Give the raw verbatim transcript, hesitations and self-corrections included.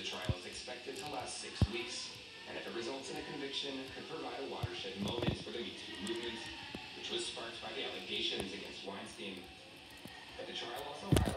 The trial is expected to last six weeks, and if it results in a conviction, could provide a watershed moment for the Me Too movement, which was sparked by the allegations against Weinstein. But the trial also highlights